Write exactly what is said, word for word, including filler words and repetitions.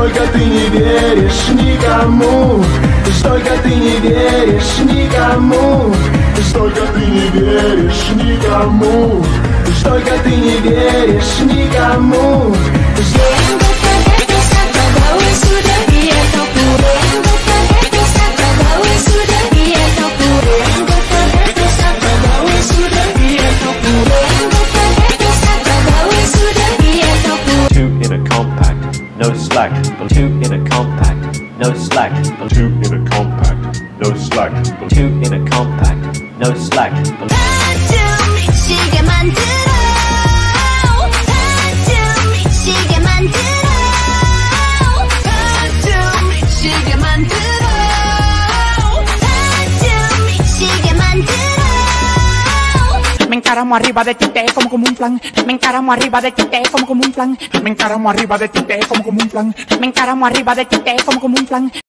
Только ты не веришь никому, только ты не веришь никому, только ты не веришь никому, только ты не веришь никому. No slack, two in a compact, no slack, two in a compact, no slack, two in a compact, no slack. 𝘅𝑐𝑠 만들어 𝘅𝑐𝑠 만들어 𝘅𝑐𝑠 만들어 𝘅𝑐𝑠 만들어 Me encaramo arriba de ti, te como como un plan. Me encaramo arriba de ti, te como como un plan. Me encaramo arriba de ti, te como como un plan. Me encaramo arriba de ti, te como como un plan.